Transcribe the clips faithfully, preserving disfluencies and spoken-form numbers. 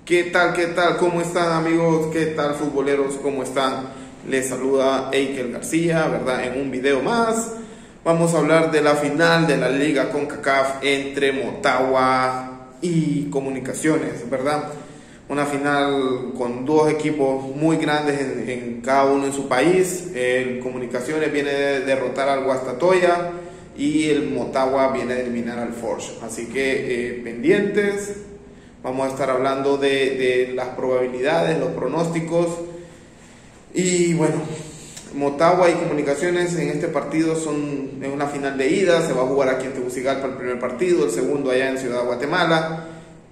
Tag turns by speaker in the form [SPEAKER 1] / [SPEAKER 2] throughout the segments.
[SPEAKER 1] ¿Qué tal? ¿Qué tal? ¿Cómo están, amigos? ¿Qué tal, futboleros? ¿Cómo están? Les saluda Eikel García, ¿verdad? En un video más vamos a hablar de la final de la Liga CONCACAF entre Motagua y Comunicaciones, ¿verdad? Una final con dos equipos muy grandes en, en cada uno en su país. El Comunicaciones viene de derrotar al Guastatoya y el Motagua viene de eliminar al Forge. Así que eh, pendientes. Vamos a estar hablando de, de las probabilidades, los pronósticos. Y bueno, Motagua y Comunicaciones en este partido son en una final de ida. Se va a jugar aquí en Tegucigalpa el primer partido, el segundo allá en Ciudad Guatemala.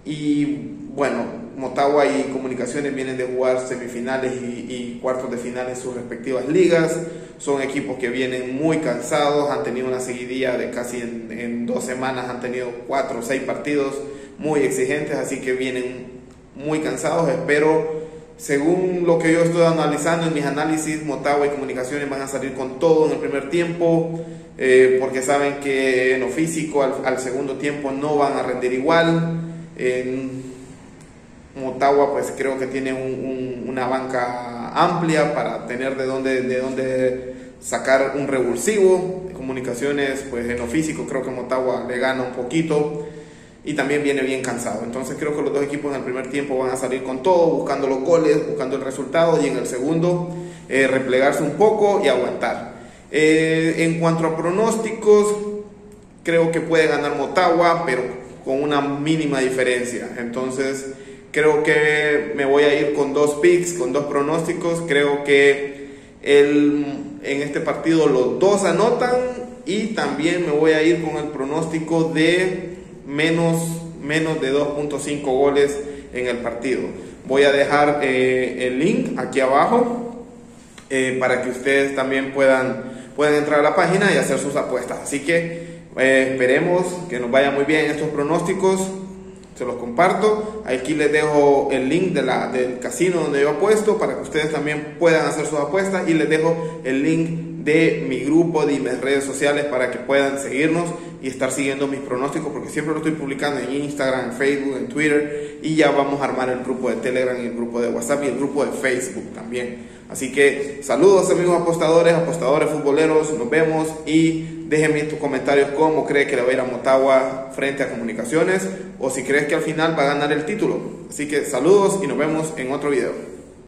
[SPEAKER 1] Y bueno, Motagua y Comunicaciones vienen de jugar semifinales y, y cuartos de final en sus respectivas ligas. Son equipos que vienen muy cansados, han tenido una seguidilla de casi en, en dos semanas, han tenido cuatro o seis partidos muy exigentes, así que vienen muy cansados. Espero, según lo que yo estoy analizando en mis análisis, Motagua y Comunicaciones van a salir con todo en el primer tiempo, eh, porque saben que en lo físico al, al segundo tiempo no van a rendir igual. En Motagua pues creo que tiene un, un, una banca amplia para tener de dónde, de dónde sacar un revulsivo. Comunicaciones pues en lo físico creo que Motagua le gana un poquito y también viene bien cansado. Entonces creo que los dos equipos en el primer tiempo van a salir con todo, buscando los goles, buscando el resultado, y en el segundo eh, replegarse un poco y aguantar. Eh, en cuanto a pronósticos, creo que puede ganar Motagua, pero con una mínima diferencia. Entonces creo que me voy a ir con dos picks, con dos pronósticos. Creo que el, en este partido los dos anotan, y también me voy a ir con el pronóstico de menos, menos de dos punto cinco goles en el partido. Voy a dejar eh, el link aquí abajo eh, para que ustedes también puedan, puedan entrar a la página y hacer sus apuestas. Así que eh, esperemos que nos vaya muy bien estos pronósticos. Se los comparto. Aquí les dejo el link de la, del casino donde yo apuesto para que ustedes también puedan hacer sus apuestas, y les dejo el link de mi grupo de mis redes sociales para que puedan seguirnos y estar siguiendo mis pronósticos, porque siempre lo estoy publicando en Instagram, en Facebook, en Twitter, y ya vamos a armar el grupo de Telegram y el grupo de WhatsApp y el grupo de Facebook también. Así que saludos, amigos apostadores, apostadores futboleros, nos vemos, y déjenme en tus comentarios cómo cree que le va a ir a Motagua frente a Comunicaciones, o si crees que al final va a ganar el título. Así que saludos y nos vemos en otro video.